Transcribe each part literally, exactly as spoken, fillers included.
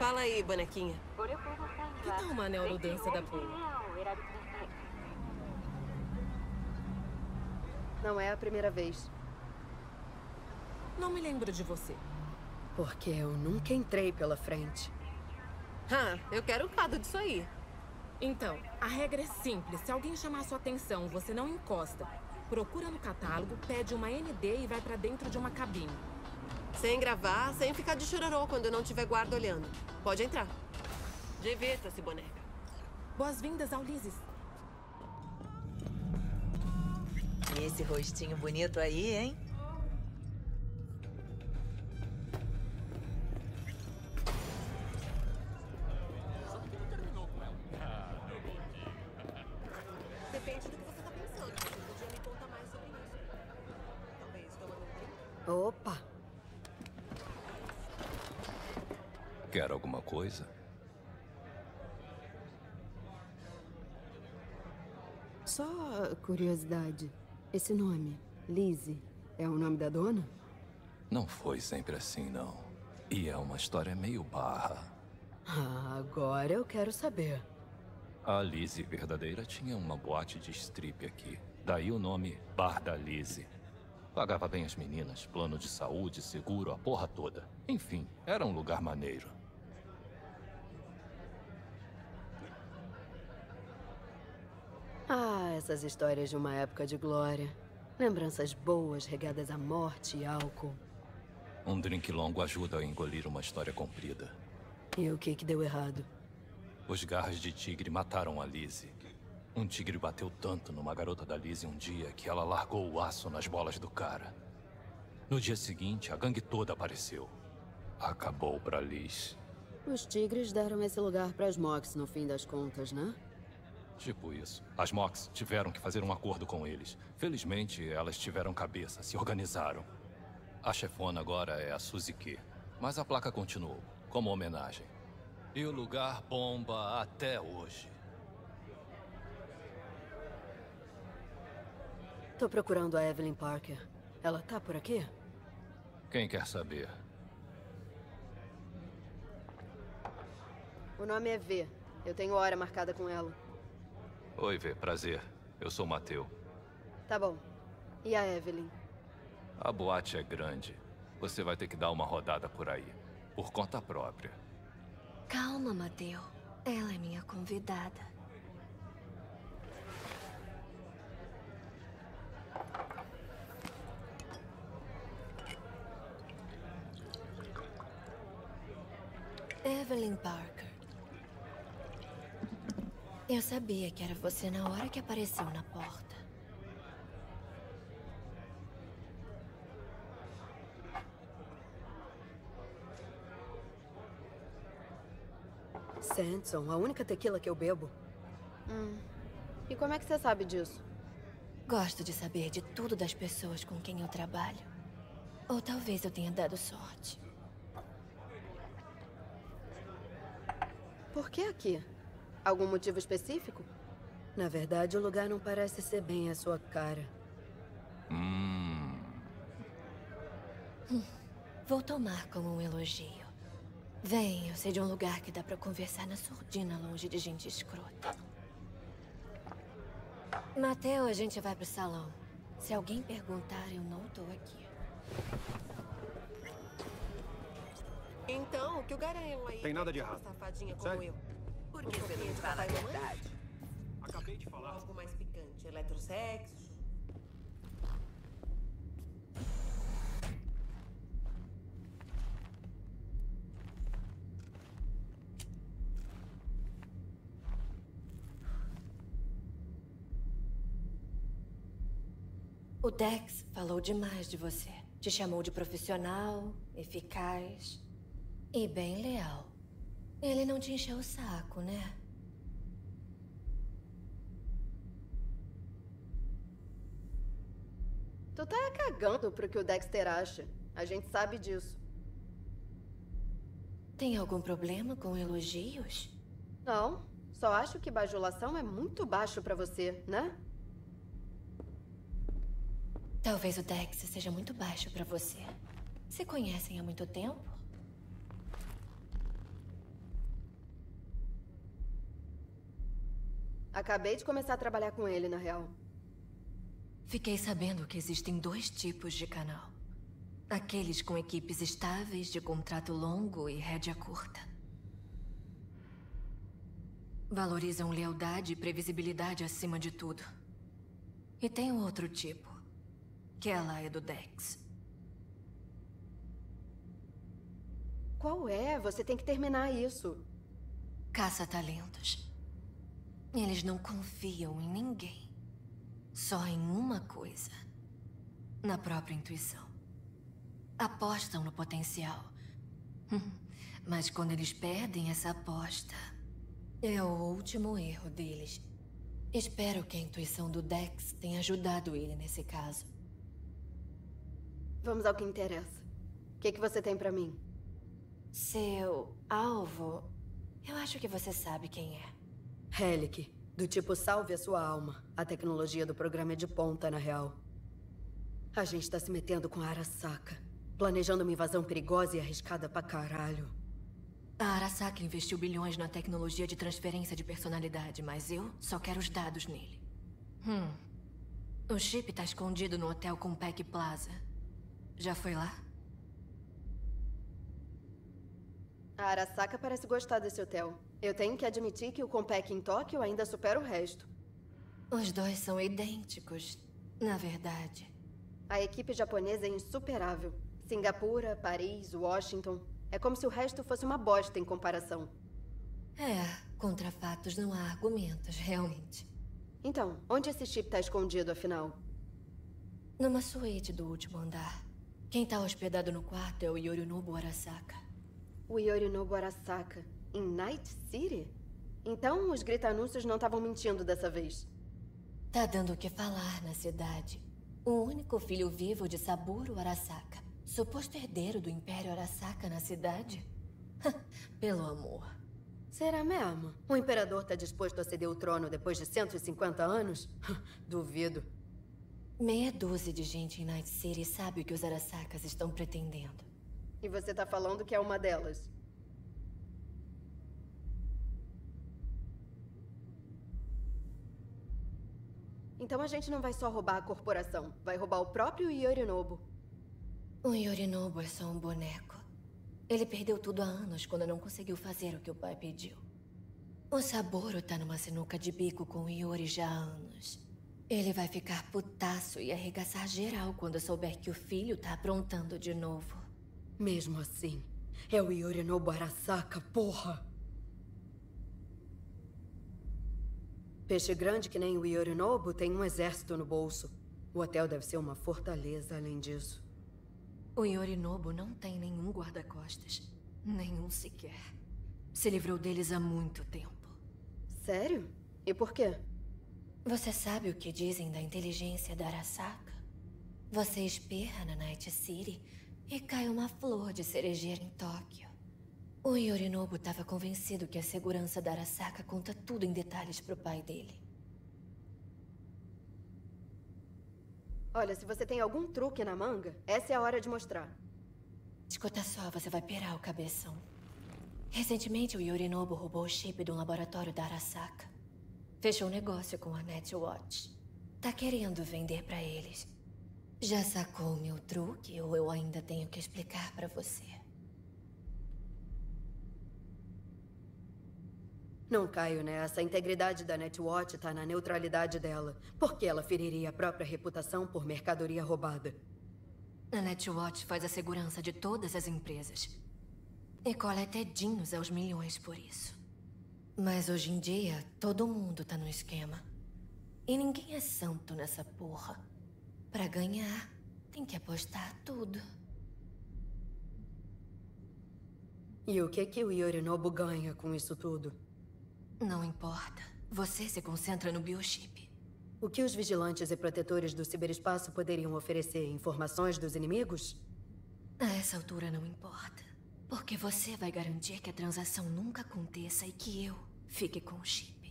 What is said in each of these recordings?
Fala aí, bonequinha. Que tal uma neuro-dança da Poo? Não é a primeira vez. Não me lembro de você. Porque eu nunca entrei pela frente. Ah, eu quero o cado disso aí. Então, a regra é simples. Se alguém chamar sua atenção, você não encosta. Procura no catálogo, pede uma N D e vai pra dentro de uma cabine. Sem gravar, sem ficar de chororô quando não tiver guarda olhando. Pode entrar. Divirta-se, boneca. Boas-vindas ao Lises. E esse rostinho bonito aí, hein? Depende do que você tá pensando. Você podia me contar mais sobre isso. Talvez tomando um drink? Opa! Quer alguma coisa? Só curiosidade. Esse nome, Lizzie, é o nome da dona? Não foi sempre assim, não. E é uma história meio barra. Ah, agora eu quero saber. A Lizzie verdadeira tinha uma boate de strip aqui. Daí o nome Bar da Lizzie. Pagava bem as meninas, plano de saúde, seguro, a porra toda. Enfim, era um lugar maneiro. Ah, essas histórias de uma época de glória. Lembranças boas regadas a morte e álcool. Um drink longo ajuda a engolir uma história comprida. E o que que deu errado? Os garras de tigre mataram a Lizzie. Um tigre bateu tanto numa garota da Lizzie um dia que ela largou o aço nas bolas do cara. No dia seguinte, a gangue toda apareceu. Acabou pra Liz. Os tigres deram esse lugar para as Mox no fim das contas, né? Tipo isso. As Mox tiveram que fazer um acordo com eles. Felizmente, elas tiveram cabeça, se organizaram. A chefona agora é a Suzy Q. Mas a placa continuou, como homenagem. E o lugar bomba até hoje. Tô procurando a Evelyn Parker. Ela tá por aqui? Quem quer saber? O nome é V. Eu tenho hora marcada com ela. Oi, V. Prazer. Eu sou o Mateu. Tá bom. E a Evelyn? A boate é grande. Você vai ter que dar uma rodada por aí. Por conta própria. Calma, Mateu. Ela é minha convidada. Evelyn Parker. Eu sabia que era você na hora que apareceu na porta. Sanson, a única tequila que eu bebo. Hum. E como é que você sabe disso? Gosto de saber de tudo das pessoas com quem eu trabalho. Ou talvez eu tenha dado sorte. Por que aqui? Algum motivo específico? Na verdade, o lugar não parece ser bem a sua cara. Hum. Hum, vou tomar como um elogio. Vem, eu sei de um lugar que dá pra conversar na surdina, longe de gente escrota. Mateu, a gente vai pro salão. Se alguém perguntar, eu não tô aqui. Então, que o garanhão aí... Tem nada de errado. Safadinha como Sério? eu. Por que você não fala a verdade? Acabei de falar. Algo mais picante. Eletrosexo. O Dex falou demais de você. Te chamou de profissional, eficaz e bem leal. Ele não te encheu o saco, né? Tu tá cagando pro que o Dexter acha. A gente sabe disso. Tem algum problema com elogios? Não. Só acho que bajulação é muito baixo pra você, né? Talvez o Dex seja muito baixo pra você. Se conhecem há muito tempo? Acabei de começar a trabalhar com ele, na real. Fiquei sabendo que existem dois tipos de canal. Aqueles com equipes estáveis, de contrato longo e rédea curta. Valorizam lealdade e previsibilidade acima de tudo. E tem um outro tipo, que ela é do Dex. Qual é? Você tem que terminar isso. Caça-talentos. Eles não confiam em ninguém. Só em uma coisa. Na própria intuição. Apostam no potencial. Mas quando eles perdem essa aposta, é o último erro deles. Espero que a intuição do Dex tenha ajudado ele nesse caso. Vamos ao que interessa. O que, que você tem pra mim? Seu alvo, eu acho que você sabe quem é. Helic, do tipo salve a sua alma. A tecnologia do programa é de ponta, na real. A gente tá se metendo com a Arasaka. Planejando uma invasão perigosa e arriscada pra caralho. A Arasaka investiu bilhões na tecnologia de transferência de personalidade, mas eu só quero os dados nele. Hum. O chip tá escondido no hotel Compaq Plaza. Já foi lá? A Arasaka parece gostar desse hotel. Eu tenho que admitir que o Compaq em Tóquio ainda supera o resto. Os dois são idênticos, na verdade. A equipe japonesa é insuperável. Singapura, Paris, Washington. É como se o resto fosse uma bosta em comparação. É, contra fatos não há argumentos, realmente. Então, onde esse chip tá escondido, afinal? Numa suíte do último andar. Quem tá hospedado no quarto é o Yorinobu Arasaka. O Yorinobu Arasaka, em Night City? Então, os grita-anúncios não estavam mentindo dessa vez. Tá dando o que falar na cidade. O único filho vivo de Saburo Arasaka. Suposto herdeiro do Império Arasaka na cidade? Pelo amor. Será mesmo? O imperador tá disposto a ceder o trono depois de cento e cinquenta anos? Duvido. Meia dúzia de gente em Night City sabe o que os Arasakas estão pretendendo. E você tá falando que é uma delas? Então a gente não vai só roubar a corporação. Vai roubar o próprio Yorinobu. O Yorinobu é só um boneco. Ele perdeu tudo há anos quando não conseguiu fazer o que o pai pediu. O Saburo tá numa sinuca de bico com o Yori já há anos. Ele vai ficar putaço e arregaçar geral quando souber que o filho tá aprontando de novo. Mesmo assim, é o Yorinobu Arasaka, porra! Peixe grande que nem o Yorinobu tem um exército no bolso. O hotel deve ser uma fortaleza além disso. O Yorinobu não tem nenhum guarda-costas. Nenhum sequer. Se livrou deles há muito tempo. Sério? E por quê? Você sabe o que dizem da inteligência da Arasaka? Você espirra na Night City e cai uma flor de cerejeira em Tóquio. O Yorinobu estava convencido que a segurança da Arasaka conta tudo em detalhes pro pai dele. Olha, se você tem algum truque na manga, essa é a hora de mostrar. Escuta só, você vai pirar o cabeção. Recentemente, o Yorinobu roubou o chip de um laboratório da Arasaka. Fechou um negócio com a Netwatch. Tá querendo vender pra eles. Já sacou o meu truque ou eu ainda tenho que explicar pra você? Não caio nessa. A integridade da Netwatch tá na neutralidade dela. Por que ela feriria a própria reputação por mercadoria roubada? A Netwatch faz a segurança de todas as empresas. E coleta edinhos aos milhões por isso. Mas hoje em dia, todo mundo tá no esquema. E ninguém é santo nessa porra. Pra ganhar, tem que apostar tudo. E o que que o Yorinobu ganha com isso tudo? Não importa. Você se concentra no biochip. O que os vigilantes e protetores do ciberespaço poderiam oferecer? Informações dos inimigos? A essa altura não importa. Porque você vai garantir que a transação nunca aconteça e que eu fique com o chip.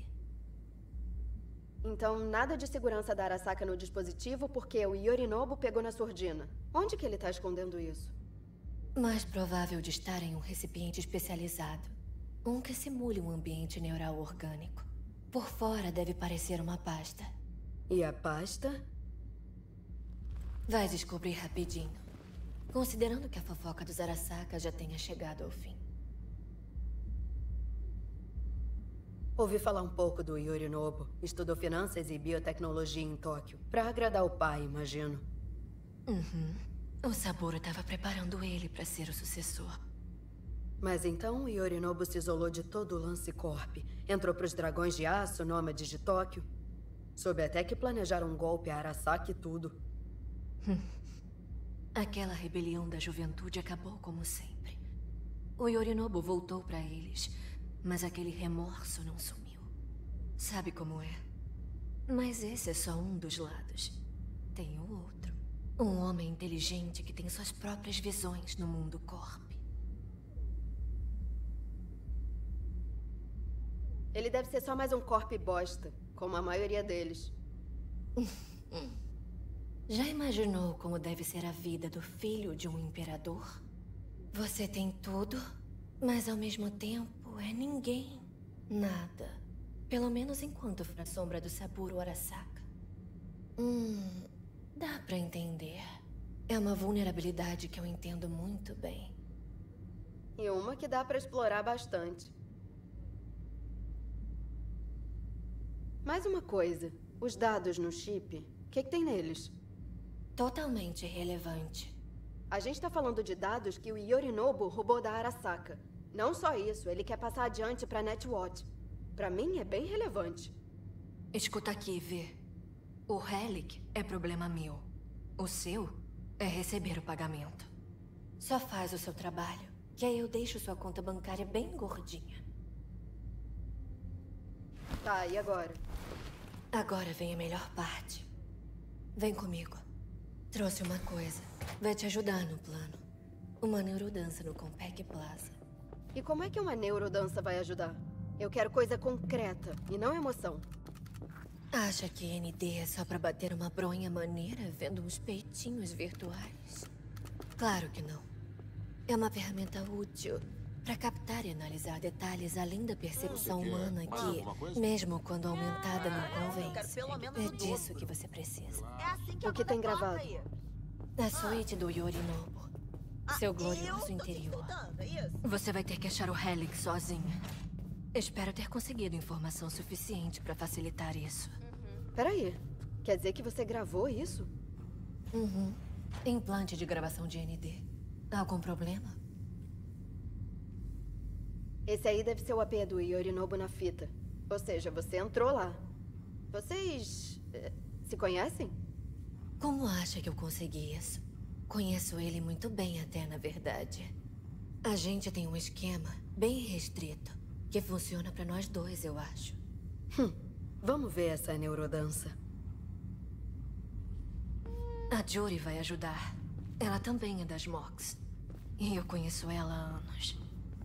Então, nada de segurança da Arasaka no dispositivo porque o Yorinobu pegou na surdina. Onde que ele tá escondendo isso? Mais provável de estar em um recipiente especializado. Um que simule um ambiente neural orgânico. Por fora deve parecer uma pasta. E a pasta? Vai descobrir rapidinho. Considerando que a fofoca dos Arasaka já tenha chegado ao fim. Ouvi falar um pouco do Yorinobu. Estudou finanças e biotecnologia em Tóquio. Pra agradar o pai, imagino. Uhum. O Saburo estava preparando ele para ser o sucessor. Mas então o Yorinobu se isolou de todo o Lance Corp. Entrou pros Dragões de Aço, nômades de Tóquio. Soube até que planejaram um golpe a Arasaka e tudo. Aquela rebelião da juventude acabou como sempre. O Yorinobu voltou para eles, mas aquele remorso não sumiu. Sabe como é? Mas esse é só um dos lados. Tem o outro. Um homem inteligente que tem suas próprias visões no mundo Corp. Ele deve ser só mais um Corp bosta, como a maioria deles. Já imaginou como deve ser a vida do filho de um imperador? Você tem tudo, mas ao mesmo tempo é ninguém. Nada. Pelo menos enquanto for a sombra do Saburo Arasaka. Hum... Dá pra entender. É uma vulnerabilidade que eu entendo muito bem. E uma que dá pra explorar bastante. Mais uma coisa. Os dados no chip, o que, que tem neles? Totalmente irrelevante. A gente tá falando de dados que o Yorinobu roubou da Arasaka. Não só isso, ele quer passar adiante pra Netwatch. Pra mim é bem relevante. Escuta aqui, Vê. O Relic é problema meu. O seu é receber o pagamento. Só faz o seu trabalho, que aí eu deixo sua conta bancária bem gordinha. Tá, e agora? Agora vem a melhor parte. Vem comigo. Trouxe uma coisa. Vai te ajudar no plano. Uma neurodança no Compaq Plaza. E como é que uma neurodança vai ajudar? Eu quero coisa concreta e não emoção. Acha que N D é só pra bater uma bronha maneira vendo uns peitinhos virtuais? Claro que não. É uma ferramenta útil pra captar e analisar detalhes além da percepção humana que, mesmo quando aumentada, não convence. É disso que você precisa. O que tem gravado? A suíte do Yorinobu. Seu glorioso interior. Você vai ter que achar o Relic sozinha. Espero ter conseguido informação suficiente pra facilitar isso. Peraí, quer dizer que você gravou isso? Uhum. Implante de gravação de N D. Algum problema? Esse aí deve ser o A P do Yorinobu na fita. Ou seja, você entrou lá. Vocês... eh, se conhecem? Como acha que eu consegui isso? Conheço ele muito bem até, na verdade. A gente tem um esquema bem restrito, que funciona pra nós dois, eu acho. Hum, vamos ver essa neurodança. A Juri vai ajudar. Ela também é das Mox. E eu conheço ela há anos.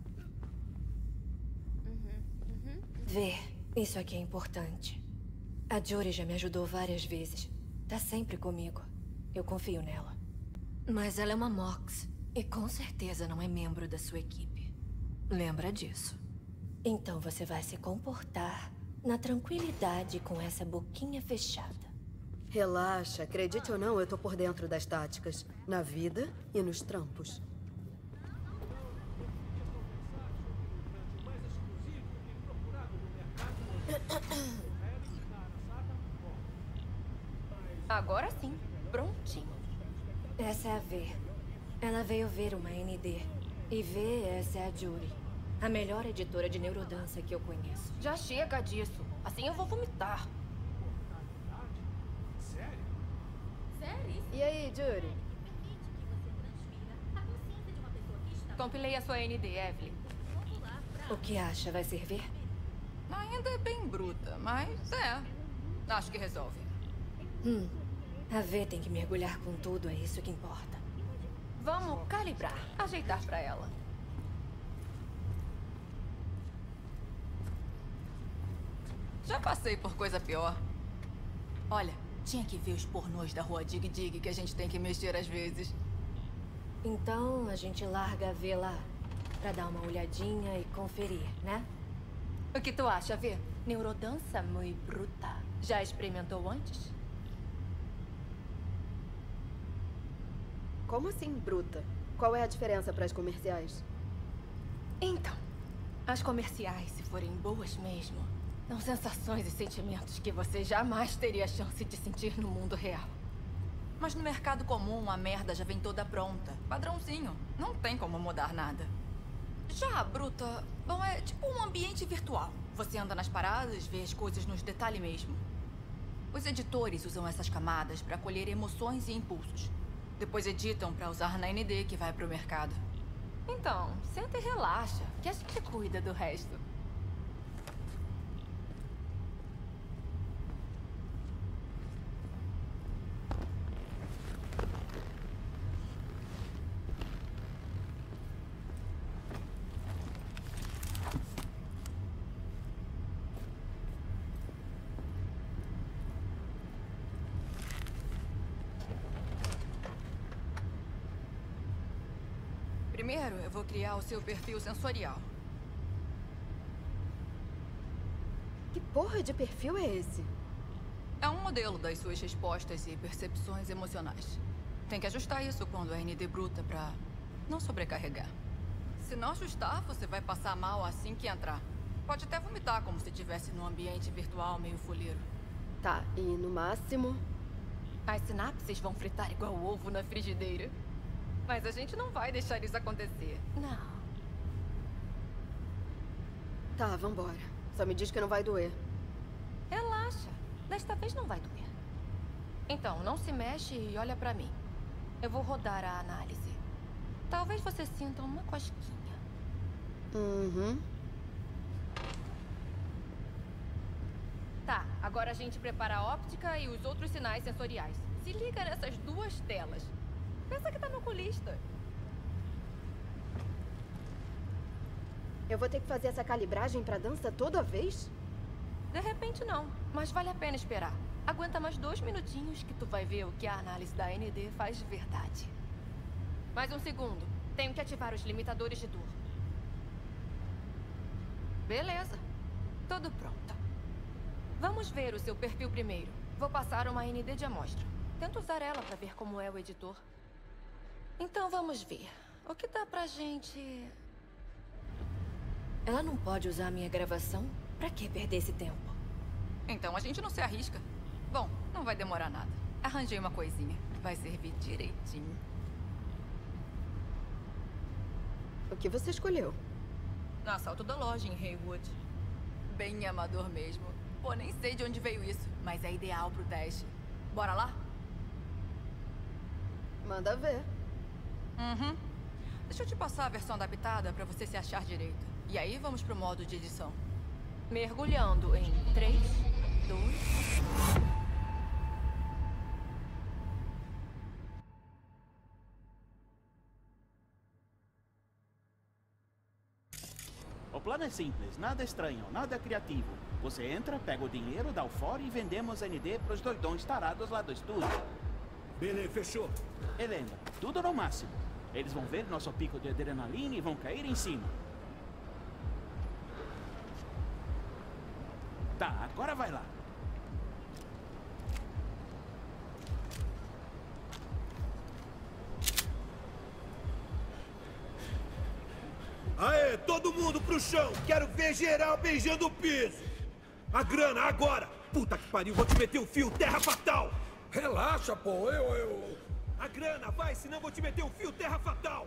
Vê, isso aqui é importante. A Juri já me ajudou várias vezes. Tá sempre comigo. Eu confio nela. Mas ela é uma Mox. E com certeza não é membro da sua equipe. Lembra disso. Então você vai se comportar na tranquilidade com essa boquinha fechada. Relaxa, acredite ou não, eu tô por dentro das táticas. Na vida e nos trampos. Agora sim, prontinho. Essa é a V. Ela veio ver uma N D. E V, essa é a Juri. A melhor editora de neurodança que eu conheço. Já chega disso. Assim eu vou vomitar. Sério? Sério? E aí, Juri? Compilei a sua N D, Evelyn. O que acha? Vai servir? Ainda é bem bruta, mas é. Acho que resolve. Hum. A V tem que mergulhar com tudo, é isso que importa. Vamos calibrar, ajeitar pra ela. Já passei por coisa pior. Olha, tinha que ver os pornôs da rua Dig Dig que a gente tem que mexer às vezes. Então a gente larga a V lá pra dar uma olhadinha e conferir, né? O que tu acha, Vê? Neurodança muito bruta. Já experimentou antes? Como assim, bruta? Qual é a diferença para as comerciais? Então, as comerciais, se forem boas mesmo, dão sensações e sentimentos que você jamais teria chance de sentir no mundo real. Mas no mercado comum, a merda já vem toda pronta. Padrãozinho. Não tem como mudar nada. Já a bruta, bom, é tipo um ambiente virtual. Você anda nas paradas, vê as coisas nos detalhes mesmo. Os editores usam essas camadas para colher emoções e impulsos. Depois editam para usar na N D que vai pro mercado. Então, senta e relaxa, que a gente cuida do resto. Primeiro, eu vou criar o seu perfil sensorial. Que porra de perfil é esse? É um modelo das suas respostas e percepções emocionais. Tem que ajustar isso quando é N D bruta pra não sobrecarregar. Se não ajustar, você vai passar mal assim que entrar. Pode até vomitar como se estivesse num ambiente virtual meio folheiro. Tá, e no máximo... As sinapses vão fritar igual ovo na frigideira. Mas a gente não vai deixar isso acontecer. Não. Tá, vambora. Só me diz que não vai doer. Relaxa. Desta vez não vai doer. Então, não se mexe e olha pra mim. Eu vou rodar a análise. Talvez você sinta uma cosquinha. Uhum. Tá, agora a gente prepara a óptica e os outros sinais sensoriais. Se liga nessas duas telas. Pensa que tá no oculista. Eu vou ter que fazer essa calibragem pra dança toda vez? De repente não, mas vale a pena esperar. Aguenta mais dois minutinhos que tu vai ver o que a análise da N D faz de verdade. Mais um segundo. Tenho que ativar os limitadores de dor. Beleza. Tudo pronto. Vamos ver o seu perfil primeiro. Vou passar uma N D de amostra. Tento usar ela pra ver como é o editor. Então vamos ver. O que dá pra gente... Ela não pode usar a minha gravação? Pra que perder esse tempo? Então a gente não se arrisca. Bom, não vai demorar nada. Arranjei uma coisinha. Vai servir direitinho. O que você escolheu? No assalto da loja em Haywood. Bem amador mesmo. Pô, nem sei de onde veio isso, mas é ideal pro teste. Bora lá? Manda ver. Uhum. Deixa eu te passar a versão adaptada pra você se achar direito. E aí vamos pro modo de edição. Mergulhando em três, dois... O plano é simples, nada estranho, nada criativo. Você entra, pega o dinheiro, dá o fora e vendemos N D pros doidões tarados lá do estúdio. Beleza, fechou. E lembra, tudo no máximo. Eles vão ver nosso pico de adrenalina e vão cair em cima. Tá, agora vai lá. Aê, todo mundo pro chão! Quero ver geral beijando o piso! A grana, agora! Puta que pariu, vou te meter o fio, terra fatal! Relaxa, pô, eu, eu... A grana, vai, senão vou te meter o fio, terra fatal!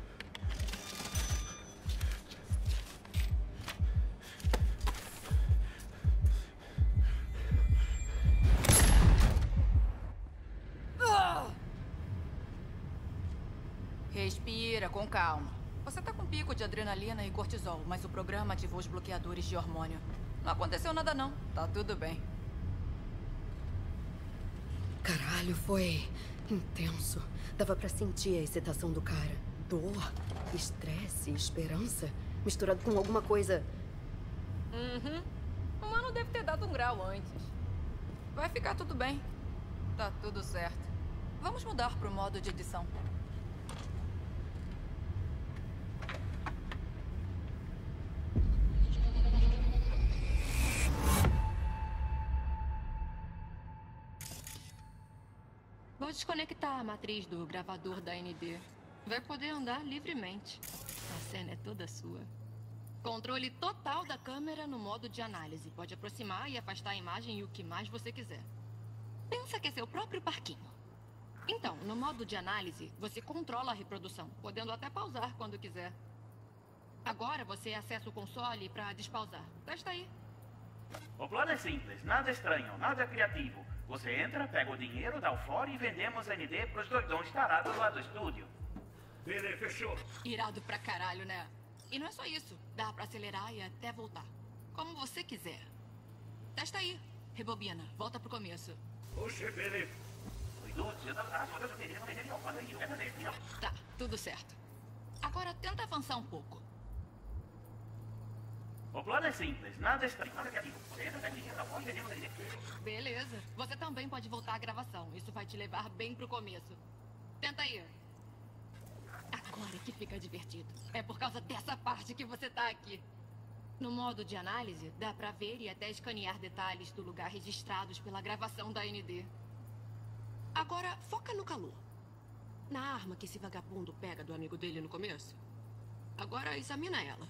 Respira com calma. Você tá com pico de adrenalina e cortisol, mas o programa ativou os bloqueadores de hormônio. Não aconteceu nada não, tá tudo bem. Caralho, foi intenso. Dava pra sentir a excitação do cara. Dor, estresse, esperança, misturado com alguma coisa... Uhum. O mano deve ter dado um grau antes. Vai ficar tudo bem. Tá tudo certo. Vamos mudar pro modo de edição. Vou desconectar a matriz do gravador da N D. Vai poder andar livremente. A cena é toda sua. Controle total da câmera no modo de análise. Pode aproximar e afastar a imagem e o que mais você quiser. Pensa que é seu próprio parquinho. Então, no modo de análise, você controla a reprodução, podendo até pausar quando quiser. Agora você acessa o console para despausar. Testa aí. O plano é simples, nada estranho, nada criativo. Você entra, pega o dinheiro, dá o fora e vendemos N D pros doidões tarados lá do estúdio. Beleza, fechou. Irado pra caralho, né? E não é só isso. Dá pra acelerar e até voltar. Como você quiser. Testa aí. Rebobina. Volta pro começo. Oxe, beleza. Tá, tudo certo. Agora tenta avançar um pouco. O plano é simples, nada estranho, nada criativo. Você entra, pega o dinheiro, dá o fora e vendemos N D. Beleza. Você também pode voltar à gravação. Isso vai te levar bem pro começo. Tenta aí. Agora que fica divertido. É por causa dessa parte que você tá aqui. No modo de análise, dá pra ver e até escanear detalhes do lugar registrados pela gravação da N D. Agora, foca no calor. Na arma que esse vagabundo pega do amigo dele no começo. Agora, examina ela.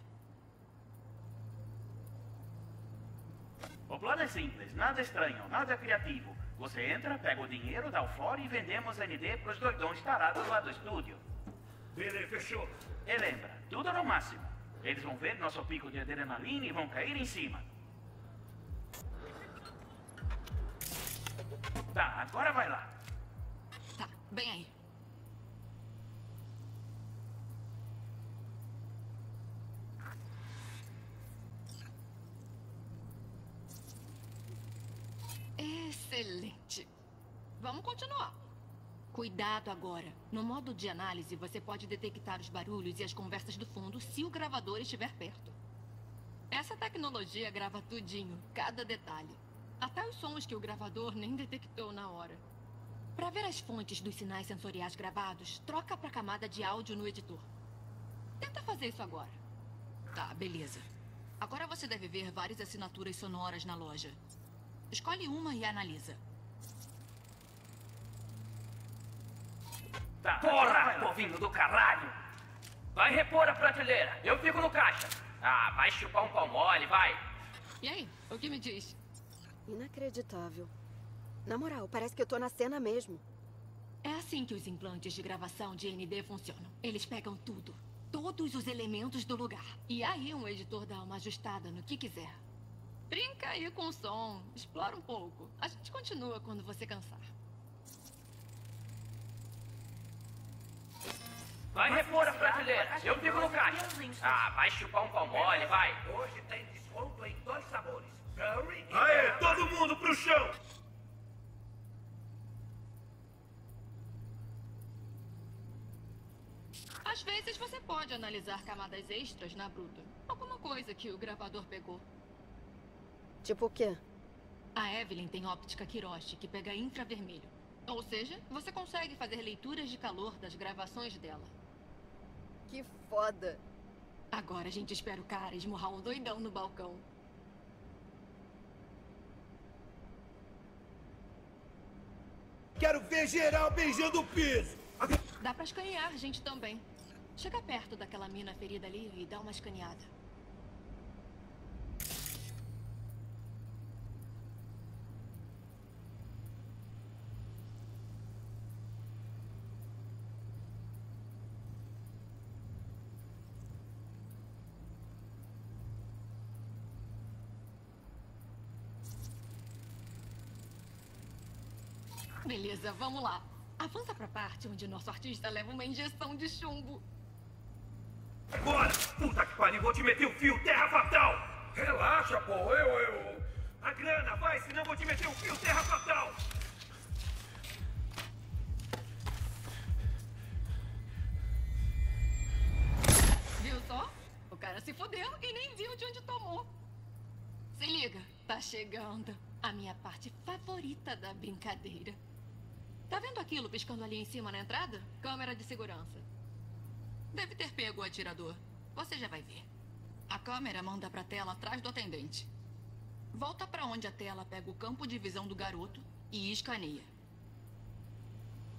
O plano é simples, nada estranho, nada criativo. Você entra, pega o dinheiro, dá o fora e vendemos N D pros doidões tarados lá do estúdio. Beleza, fechou. E lembra, tudo no máximo. Eles vão ver nosso pico de adrenalina e vão cair em cima. Tá, agora vai lá. Tá, bem aí. Excelente. Vamos continuar. Cuidado agora. No modo de análise, você pode detectar os barulhos e as conversas do fundo se o gravador estiver perto. Essa tecnologia grava tudinho, cada detalhe. Até os sons que o gravador nem detectou na hora. Para ver as fontes dos sinais sensoriais gravados, troca para a camada de áudio no editor. Tenta fazer isso agora. Tá, beleza. Agora você deve ver várias assinaturas sonoras na loja. Escolhe uma e analisa. Tá, porra, povinho do caralho! Vai repor a prateleira, eu fico no caixa. Ah, vai chupar um pau mole, vai. E aí, o que me diz? Inacreditável. Na moral, parece que eu tô na cena mesmo. É assim que os implantes de gravação de N D funcionam. Eles pegam tudo, todos os elementos do lugar. E aí um editor dá uma ajustada no que quiser. Brinca aí com o som, explora um pouco. A gente continua quando você cansar. Vai repor a prateleira, eu fico no caixa. Ah, vai chupar um pau mole, vai. Hoje tem desconto em dois sabores. Curry e... Aê, todo mundo pro chão! Às vezes você pode analisar camadas extras na bruta. Alguma coisa que o gravador pegou. Tipo o quê? A Evelyn tem óptica Kiroshi, que pega infravermelho. Ou seja, você consegue fazer leituras de calor das gravações dela. Que foda! Agora a gente espera o cara esmurrar um doidão no balcão. Quero ver geral beijando o piso! Dá pra escanear a gente também. Chega perto daquela mina ferida ali e dá uma escaneada. Beleza, vamos lá. Avança pra parte onde nosso artista leva uma injeção de chumbo. Bora! Puta que pariu, vou te meter o fio, terra fatal! Relaxa, pô, eu, eu... A grana, vai, senão vou te meter o fio, terra fatal! Viu só? O cara se fodeu e nem viu de onde tomou. Se liga, tá chegando a minha parte favorita da brincadeira. Tá vendo aquilo piscando ali em cima na entrada? Câmera de segurança. Deve ter pego o atirador. Você já vai ver. A câmera manda pra tela atrás do atendente. Volta pra onde a tela pega o campo de visão do garoto e escaneia.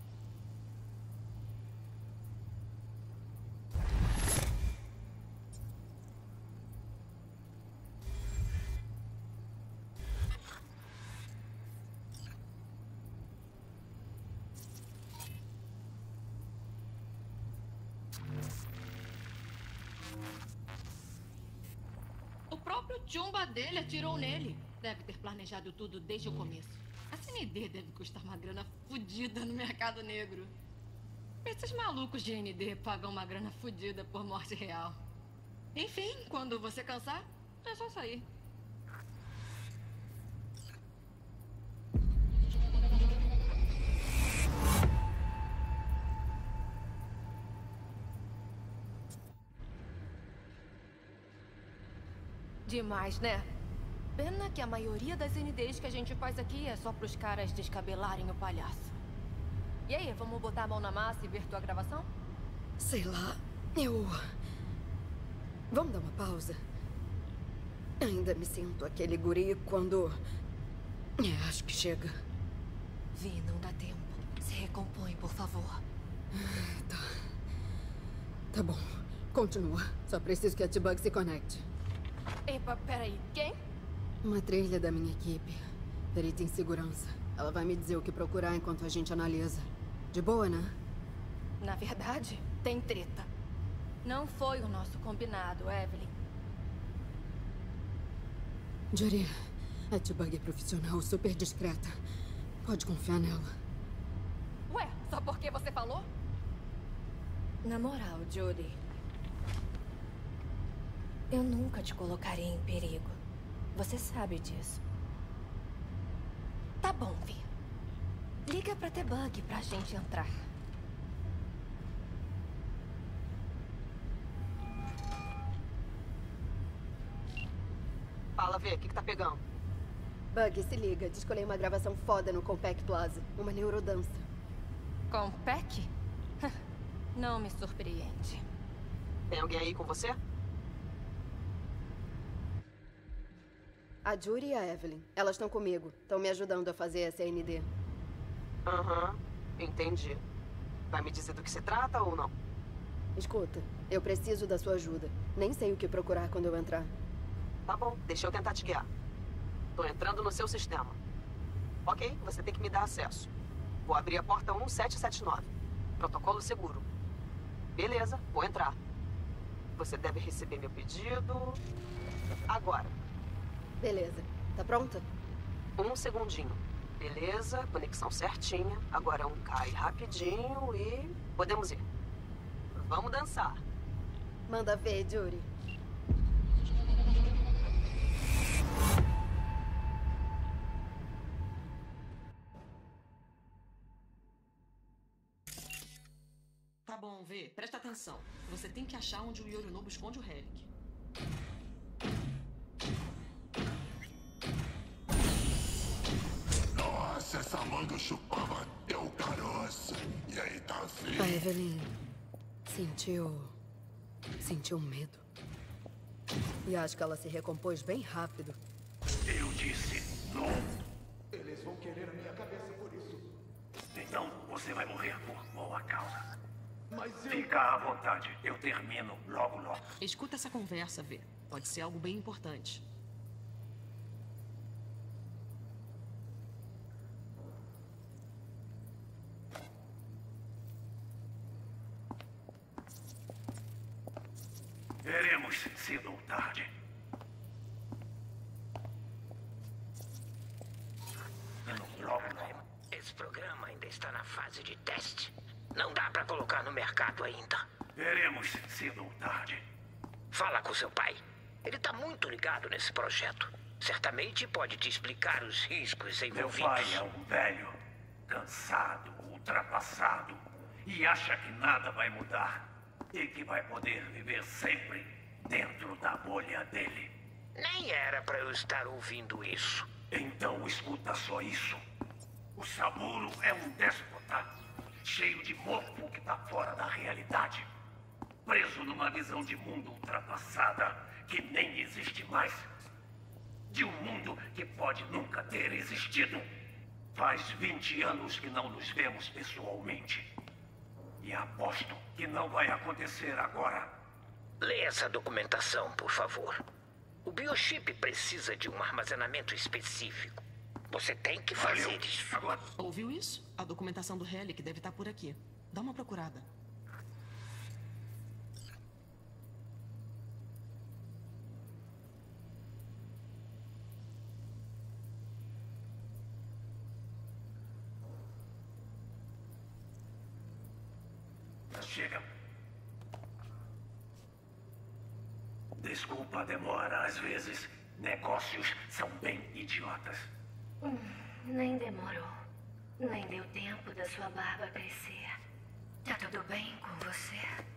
O próprio Chumba dele atirou nele. Deve ter planejado tudo desde o começo. A C N D deve custar uma grana fodida no mercado negro. Esses malucos de N D pagam uma grana fodida por morte real. Enfim, quando você cansar, é só sair. Demais, né? Pena que a maioria das N Ds que a gente faz aqui é só pros caras descabelarem o palhaço. E aí, vamos botar a mão na massa e ver tua gravação? Sei lá, eu... Vamos dar uma pausa? Ainda me sinto aquele guri quando... É, acho que chega. Vi, não dá tempo. Se recompõe, por favor. Tá. Tá bom. Continua. Só preciso que a T-Bug se conecte. Epa, peraí. Quem? Uma trilha da minha equipe. Perita em segurança. Ela vai me dizer o que procurar enquanto a gente analisa. De boa, né? Na verdade, tem treta. Não foi o nosso combinado, Evelyn. Judy, a T-Bug é profissional, super discreta. Pode confiar nela. Ué, só porque você falou? Na moral, Judy, eu nunca te colocaria em perigo. Você sabe disso. Tá bom, Vi. Liga pra T-Bug pra gente entrar. Fala, Vê, o que, que tá pegando? Bug, se liga. Descolei uma gravação foda no Compaq Plaza. Uma neurodança. Compaq? Não me surpreende. Tem alguém aí com você? A Judy e a Evelyn. Elas estão comigo. Estão me ajudando a fazer essa N D. Aham, uhum, entendi. Vai me dizer do que se trata ou não? Escuta, eu preciso da sua ajuda. Nem sei o que procurar quando eu entrar. Tá bom, deixa eu tentar te guiar. Tô entrando no seu sistema. Ok, você tem que me dar acesso. Vou abrir a porta um sete sete nove. Protocolo seguro. Beleza, vou entrar. Você deve receber meu pedido... agora. Beleza. Tá pronta? Um segundinho. Beleza, conexão certinha. Agora um cai rapidinho e... podemos ir. Vamos dançar. Manda ver, Judy. Tá bom, Vê. Presta atenção. Você tem que achar onde o Yorinobu esconde o Relic. Nossa, essa manga chupava até o caroço. E aí, tá vendo? A Evelyn sentiu... sentiu medo. E acho que ela se recompôs bem rápido. Eu disse não. Eles vão querer a minha cabeça por isso. Então você vai morrer por boa causa. Mas eu... Fica à vontade. Eu termino logo, logo. Escuta essa conversa, Vê. Pode ser algo bem importante. Veremos cedo ou tarde. Logo, logo. Esse programa ainda está na fase de teste. Não dá pra colocar no mercado ainda. Veremos cedo ou tarde. Fala com seu pai. Ele tá muito ligado nesse projeto. Certamente pode te explicar os riscos envolvidos. Meu pai é um velho, cansado, ultrapassado. E acha que nada vai mudar. E que vai poder viver sempre dentro da bolha dele. Nem era pra eu estar ouvindo isso. Então escuta só isso. O Saburo é um déspota, cheio de mofo que tá fora da realidade. Preso numa visão de mundo ultrapassada que nem existe mais. De um mundo que pode nunca ter existido. Faz vinte anos que não nos vemos pessoalmente. E aposto que não vai acontecer agora. Lê essa documentação, por favor. O biochip precisa de um armazenamento específico. Você tem que fazer Valeu. isso. Agora... Ouviu isso? A documentação do Relic deve estar por aqui. Dá uma procurada. Chega. Desculpa a demora. Às vezes, negócios são bem idiotas. Hum, nem demorou. Nem deu tempo da sua barba crescer. Tá tudo bem com você?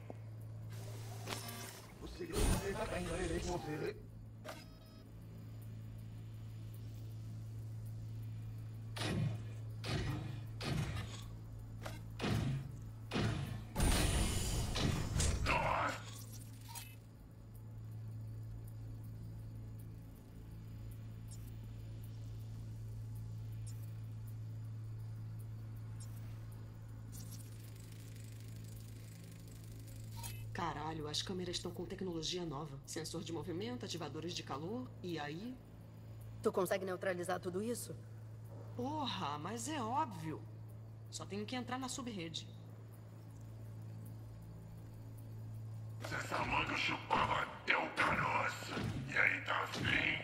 Caralho, as câmeras estão com tecnologia nova. Sensor de movimento, ativadores de calor, e aí... Tu consegue neutralizar tudo isso? Porra, mas é óbvio. Só tenho que entrar na subrede. Se essa manga chupava é o caroço. E aí, tá afim?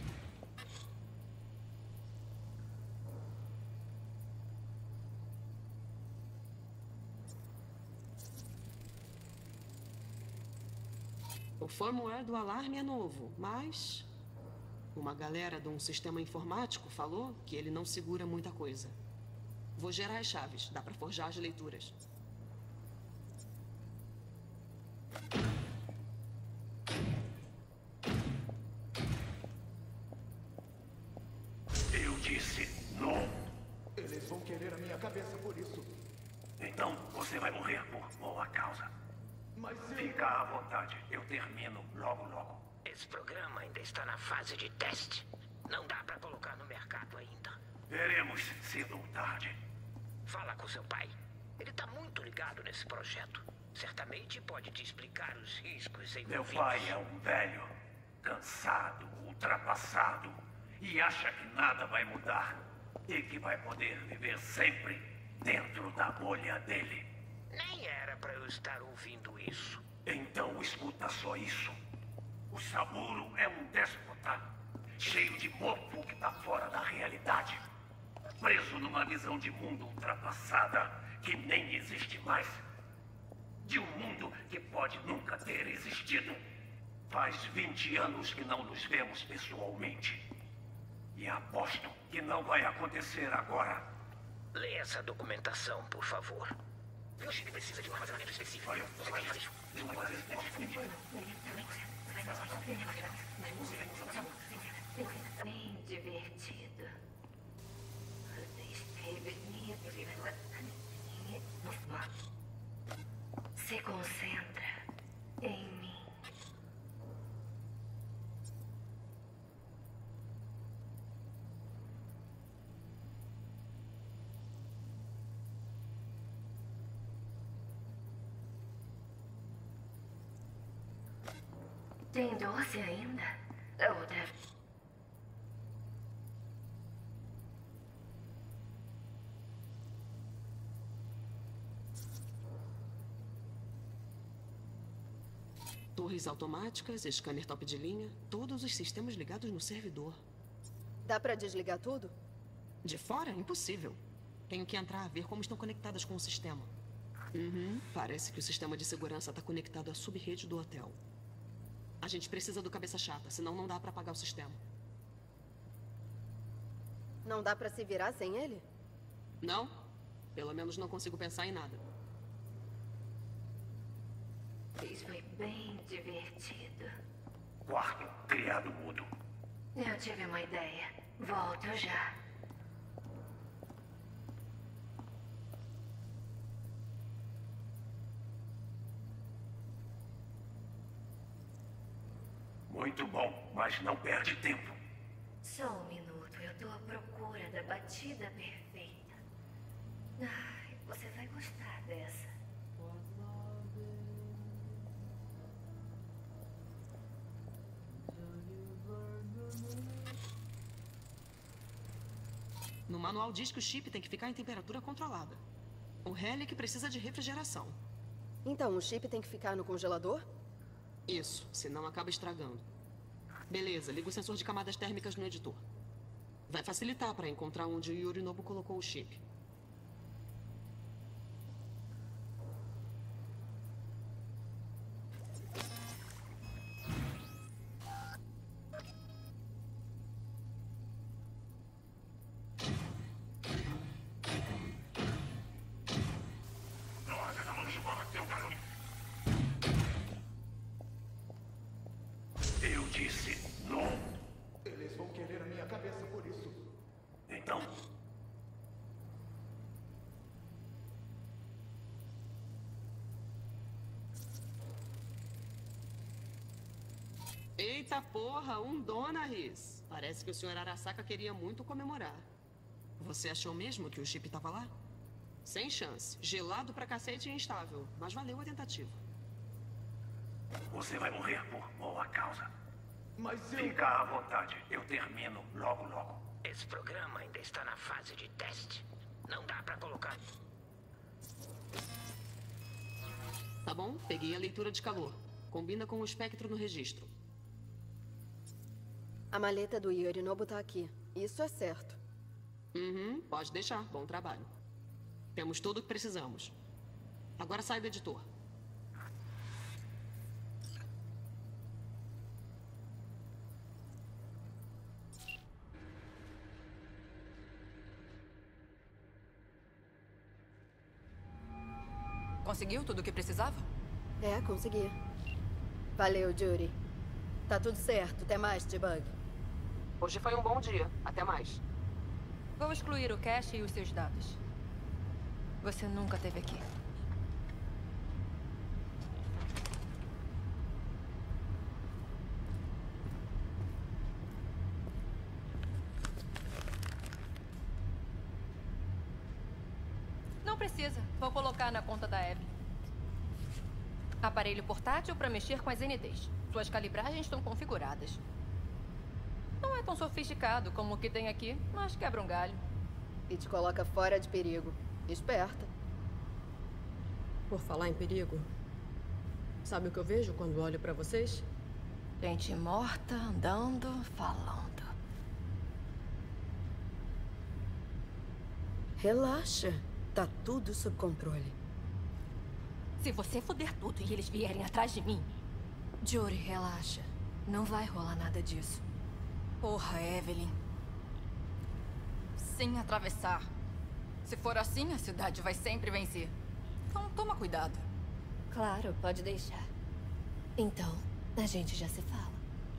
O firmware do alarme é novo, mas... uma galera de um sistema informático falou que ele não segura muita coisa. Vou gerar as chaves, dá pra forjar as leituras. Eu disse não. Eles vão querer a minha cabeça por isso. Então você vai morrer por boa causa. Mas eu... Fica à vontade. Eu termino logo, logo. Esse programa ainda está na fase de teste. Não dá pra colocar no mercado ainda. Veremos cedo ou tarde. Fala com seu pai. Ele tá muito ligado nesse projeto. Certamente pode te explicar os riscos envolvidos. Meu pai é um velho, cansado, ultrapassado. E acha que nada vai mudar. E que vai poder viver sempre dentro da bolha dele. Nem era pra eu estar ouvindo isso. Então escuta só isso. O Saburo é um déspota, cheio de mofo que tá fora da realidade. Preso numa visão de mundo ultrapassada que nem existe mais. De um mundo que pode nunca ter existido. Faz vinte anos que não nos vemos pessoalmente. E aposto que não vai acontecer agora. Lê essa documentação, por favor. Meu chip precisa de um armazenamento específico. Você pode fazer isso. Bem divertido. Se concentra em mim. Tem doce ainda? Ou deve... Torres automáticas, scanner top de linha, todos os sistemas ligados no servidor. Dá pra desligar tudo? De fora? Impossível. Tenho que entrar, ver como estão conectadas com o sistema. Uhum, parece que o sistema de segurança está conectado à subrede do hotel. A gente precisa do cabeça chata, senão não dá pra apagar o sistema. Não dá pra se virar sem ele? Não. Pelo menos não consigo pensar em nada. Isso foi bem divertido. Quarto, criado mudo. Eu tive uma ideia. Volto já. Muito bom, mas não perde tempo. Só um minuto, eu tô à procura da batida perfeita. Ai, você vai gostar dessa. No manual diz que o chip tem que ficar em temperatura controlada. O Relic precisa de refrigeração. Então, o chip tem que ficar no congelador? Isso, senão acaba estragando. Beleza, liga o sensor de camadas térmicas no editor. Vai facilitar para encontrar onde o Yorinobu colocou o chip. Eita porra, um dona, Riz. Parece que o senhor Arasaka queria muito comemorar. Você achou mesmo que o chip tava lá? Sem chance. Gelado pra cacete e instável. Mas valeu a tentativa. Você vai morrer por boa causa. Mas eu... Fica à vontade. Eu termino logo, logo. Esse programa ainda está na fase de teste. Não dá pra colocar. Tá bom, peguei a leitura de calor. Combina com o espectro no registro. A maleta do Yorinobu tá aqui. Isso é certo. Uhum, pode deixar. Bom trabalho. Temos tudo o que precisamos. Agora sai do editor. Conseguiu tudo o que precisava? É, consegui. Valeu, Yuri. Tá tudo certo. Até mais, T-Bug. Hoje foi um bom dia. Até mais. Vou excluir o cache e os seus dados. Você nunca esteve aqui. Não precisa. Vou colocar na conta da Evelyn. Aparelho portátil para mexer com as N Ds. Suas calibragens estão configuradas. Não é tão sofisticado como o que tem aqui, mas quebra um galho. E te coloca fora de perigo. Esperta. Por falar em perigo, sabe o que eu vejo quando olho pra vocês? Gente morta, andando, falando. Relaxa. Tá tudo sob controle. Se você fuder tudo e eles vierem atrás de mim... Yuri, relaxa. Não vai rolar nada disso. Porra, Evelyn. Sem atravessar. Se for assim, a cidade vai sempre vencer. Então toma cuidado. Claro, pode deixar. Então, a gente já se fala.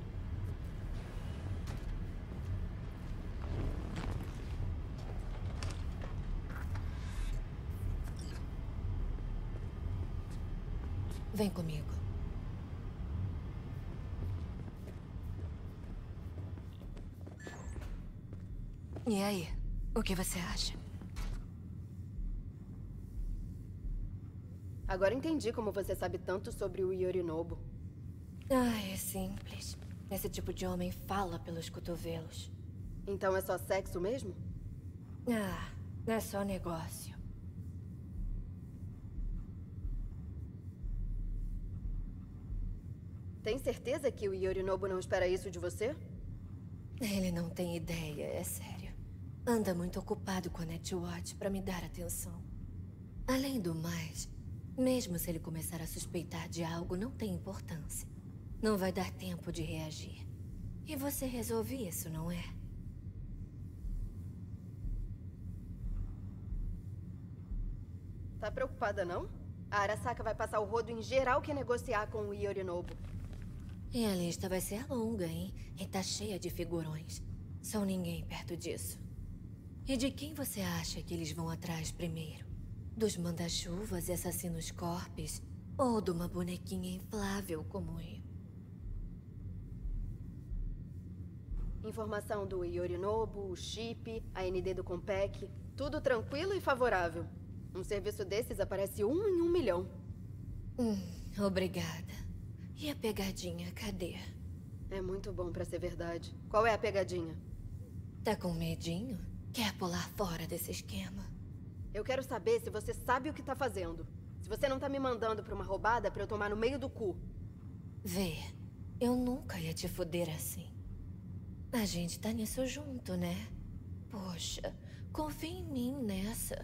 Vem comigo. E aí, o que você acha? Agora entendi como você sabe tanto sobre o Yorinobu. Ah, é simples. Esse tipo de homem fala pelos cotovelos. Então é só sexo mesmo? Ah, é só negócio. Tem certeza que o Yorinobu não espera isso de você? Ele não tem ideia, é sério. Anda muito ocupado com a Netwatch pra me dar atenção. Além do mais, mesmo se ele começar a suspeitar de algo, não tem importância. Não vai dar tempo de reagir. E você resolve isso, não é? Tá preocupada, não? A Arasaka vai passar o rodo em geral que negociar com o Yorinobu. E a lista vai ser longa, hein? E tá cheia de figurões. Sou ninguém perto disso. E de quem você acha que eles vão atrás primeiro? Dos manda-chuvas e assassinos corpes? Ou de uma bonequinha inflável como eu? Informação do Yorinobu, o chip, a N D do Compec. Tudo tranquilo e favorável. Um serviço desses aparece um em um milhão. Hum, obrigada. E a pegadinha, cadê? É muito bom pra ser verdade. Qual é a pegadinha? Tá com medinho? Quer pular fora desse esquema? Eu quero saber se você sabe o que tá fazendo. Se você não tá me mandando pra uma roubada pra eu tomar no meio do cu. Vê, eu nunca ia te foder assim. A gente tá nisso junto, né? Poxa, confia em mim nessa.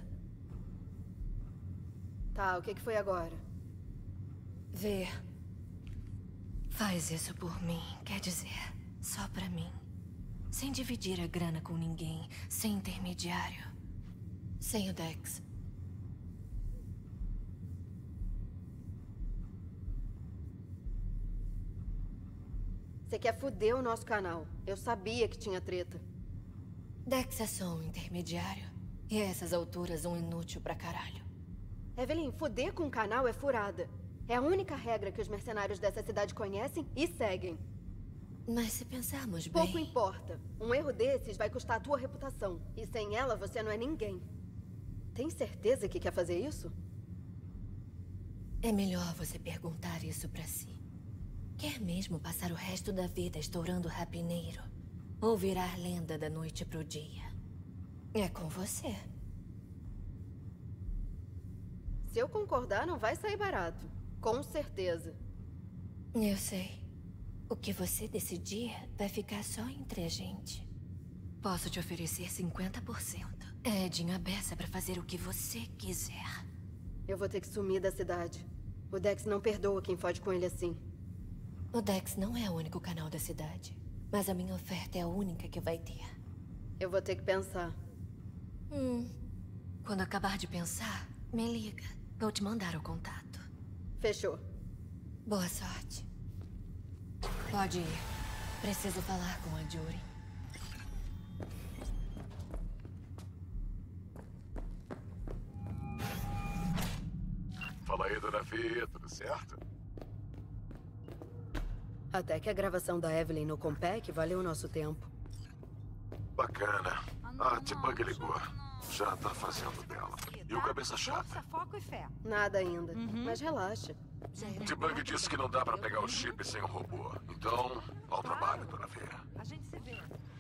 Tá, o que que foi agora? Vê. Faz isso por mim, quer dizer, só pra mim. Sem dividir a grana com ninguém, sem intermediário. Sem o Dex. Você quer foder o nosso canal. Eu sabia que tinha treta. Dex é só um intermediário. E a essas alturas um inútil pra caralho. Evelyn, foder com o canal é furada. É a única regra que os mercenários dessa cidade conhecem e seguem. Mas se pensarmos bem... Pouco importa. Um erro desses vai custar a tua reputação. E sem ela, você não é ninguém. Tem certeza que quer fazer isso? É melhor você perguntar isso pra si. Quer mesmo passar o resto da vida estourando rapineiro? Ou virar lenda da noite pro dia? É com você. Se eu concordar, não vai sair barato. Com certeza. Eu sei. O que você decidir vai ficar só entre a gente. Posso te oferecer cinquenta por cento. É dinha beça pra fazer o que você quiser. Eu vou ter que sumir da cidade. O Dex não perdoa quem fode com ele assim. O Dex não é o único canal da cidade. Mas a minha oferta é a única que vai ter. Eu vou ter que pensar. Hum. Quando acabar de pensar, me liga. Vou te mandar o contato. Fechou. Boa sorte. Pode ir. Preciso falar com a Jury. Fala aí, dona Fê, tudo certo? Até que a gravação da Evelyn no Compec valeu o nosso tempo. Bacana. A T-Bug ligou. Já tá fazendo dela. E o cabeça chata? Foco e fé. Nada ainda. Mas relaxa. T-Bug disse que não dá pra pegar o chip sem o robô. Então, ao trabalho, dona Fê. A gente se vê.